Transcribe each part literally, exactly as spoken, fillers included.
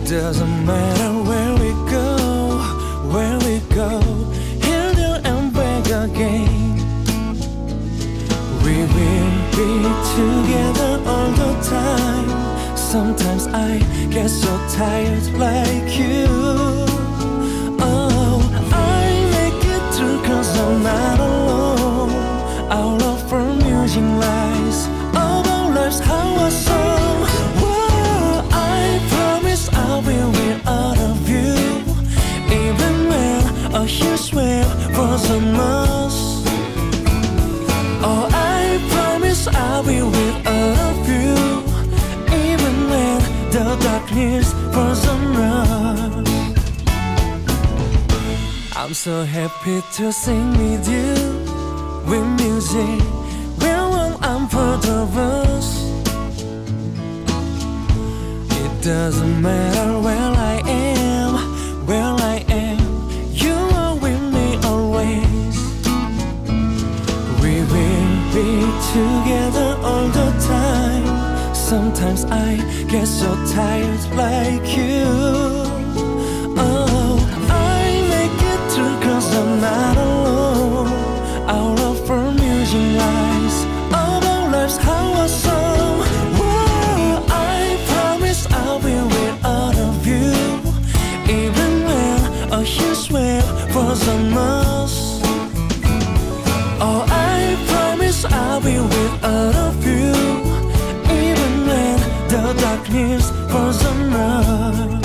doesn't matter where we go, where we go, here, there and back again. We will be together all the time. Sometimes I get so tired like you. Oh, I make it through cause I'm not alone. Our love from music lies, all our lives how a song. Whoa, I promise I'll be with all of you, even when a huge wave falls on us. Oh, I promise I'll be with all of you, even when the darkness falls on us. I'm so happy to sing with you, with music, we're one, I'm part of us. It doesn't matter where I am, where I am, you are with me always. We will be together all the time. Sometimes I get so tired like you. Oh, I make it through cause I'm not alone. Our love for music lies, all our lives how a song. Whoa, I promise I'll be with all of you, even when a huge wave falls on us. Oh, I promise I'll be with all of you, even when the darkness falls on us.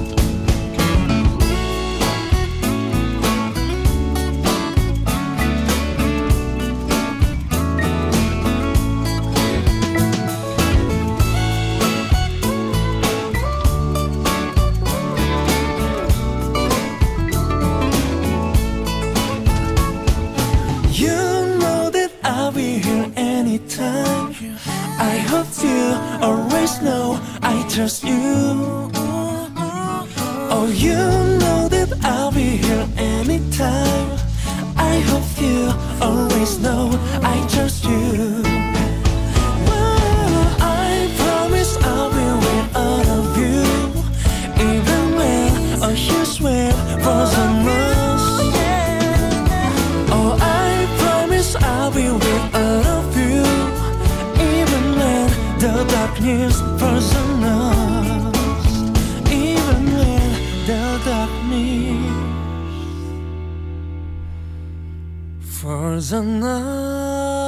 I'll be here anytime. I hope you always know I trust you. Oh, you know that I'll be here anytime. I hope you always know I trust you. Well, I promise I'll be with all of you, even when a huge wave falls on us. Oh, I promise I'll be with all of you, even when the darkness falls on us. Even when the darkness falls on us.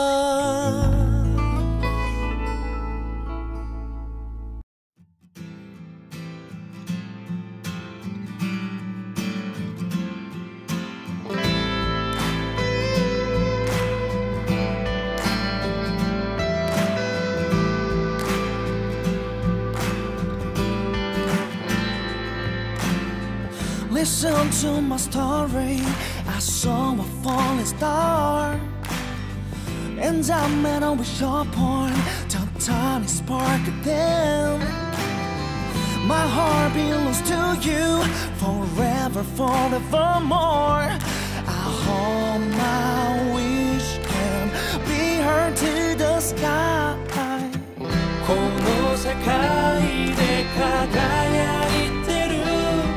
Listen to my story. I saw a falling star, and I met up with your point, the tiny spark of them. My heart belongs to you, forever, forevermore. I hope my wish can be heard to the sky. この世界で輝いてる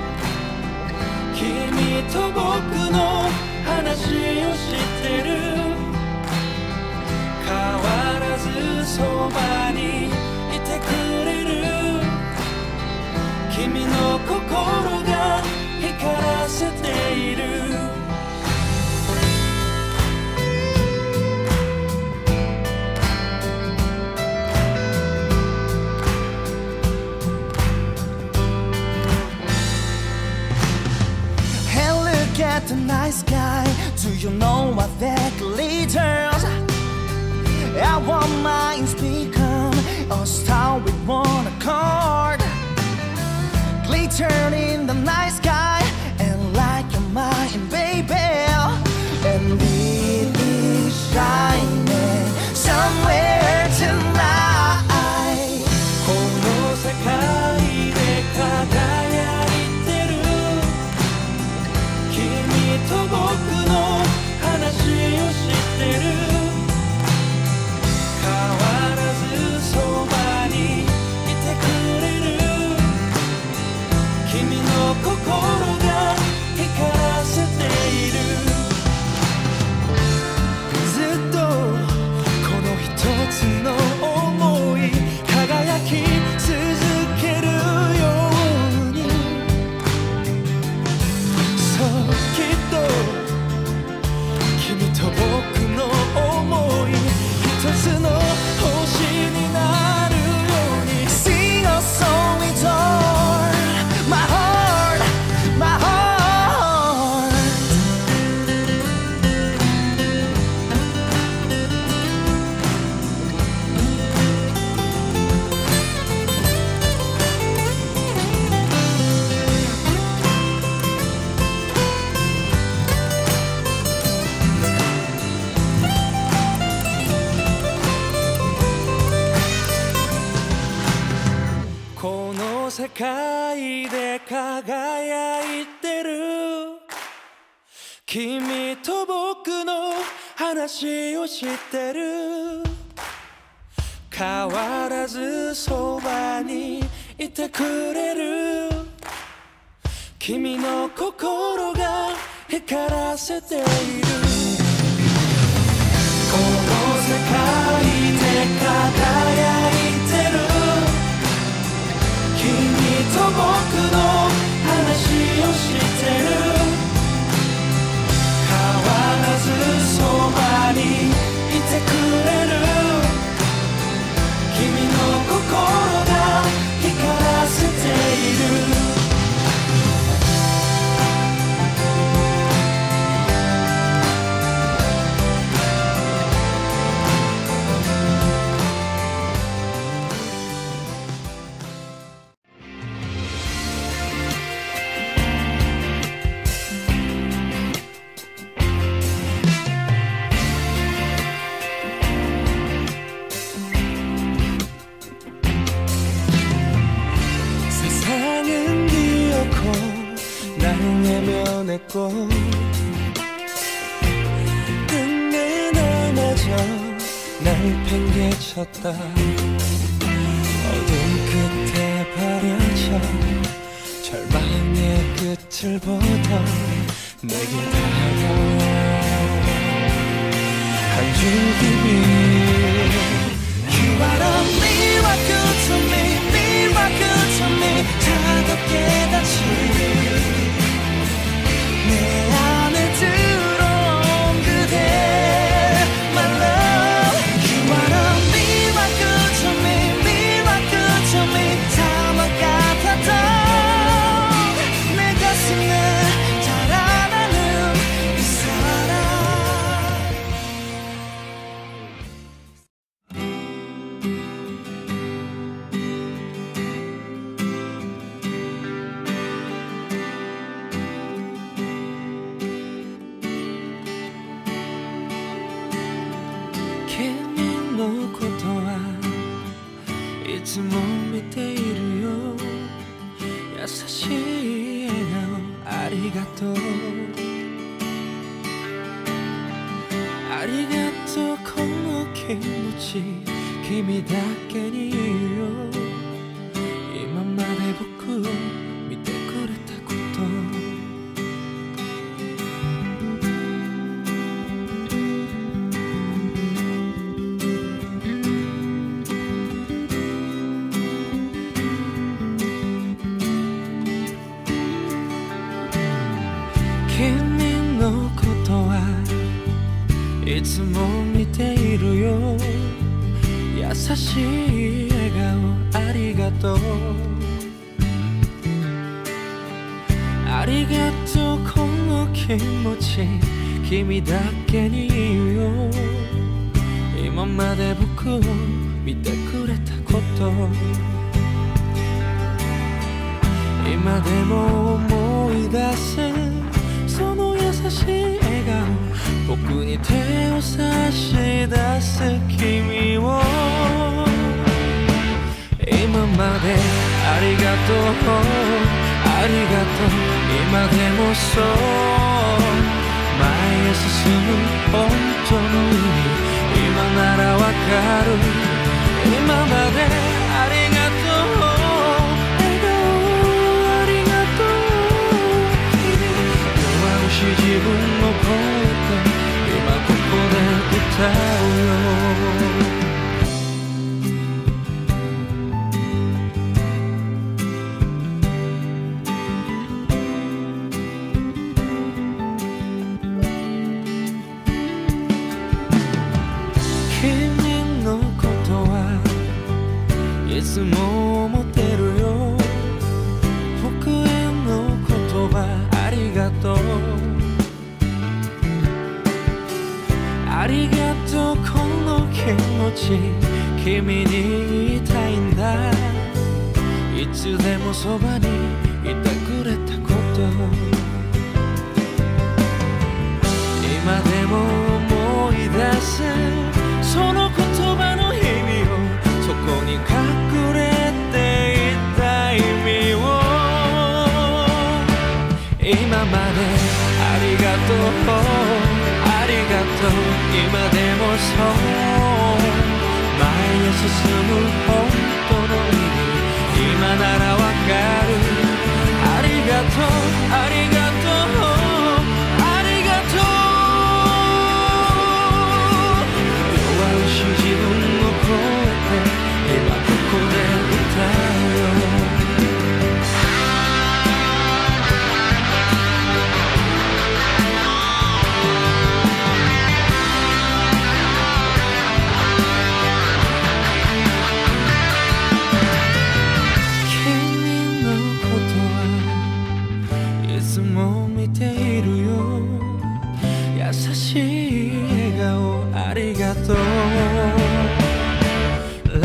君と僕の話をしてる変わらずそばにいてくれる君の心が光らせているAt the night sky, do you know what that glitters? Our minds become a star with one accord. Glitter in the night sky, and like your mind, baby. And it is shining somewhere tonight. この世界で輝いてる君と僕の話をしてる変わらずそばにいてくれるこの世界で輝いてる君と僕の話をしてる変わらずそばにいてくれる君の心が光らせているこの世界で輝いてる君と僕の話をしてる変わらずそばにいてくれる君の心が光らせている내고 끝내 너마저 날 팽개쳤다 어둠 끝에 버려져 절망의 끝을 보던 내게 다가와 한 줄기 빛 You are a miracle to me miracle to me 차갑게 닫힌 내 안에 들어온 그대 My love You are a miracle to me miracle to me 사막 같았던 내 가슴에 자라나는 이 사랑君のことはいつも見ているよ優しい笑顔ありがとうありがとうこの気持ち君だけに言うよ今まで僕を見てくれたこと君のことはいつも見ているよ優しい笑顔ありがとうありがとうこの気持ち君だけに言うよ今まで僕を見てくれたこと今でも思い出せその優しい笑顔僕に手を差し出す君を今までありがとうありがとう今でもそう前へ進む本当の意味今ならわかる今までありがとう自分の声と今ここで歌うよ君のことはいつも思ってるよ僕への言葉ありがとうありがとうこの気持ち君に言いたいんだいつでもそばにいてくれたこと今でも思い出すその言葉の意味をそこに隠れていた今までありがとうありがとう今でもそう前へ進む本当の意味今ならわかるありがとうありがとうありがとう弱いし自分を超えて今ここで歌うよ優しい笑顔ありがとうラララララララララララララララ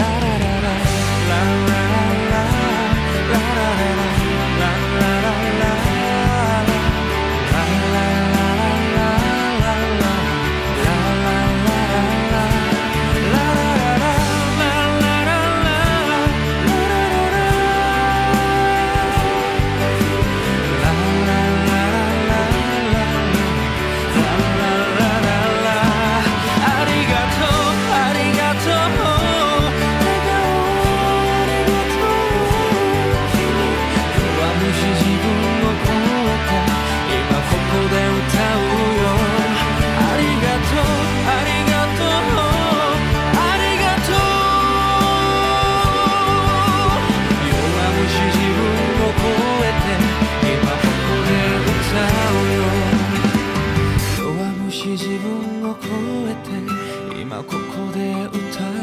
自分を超えて今ここで歌う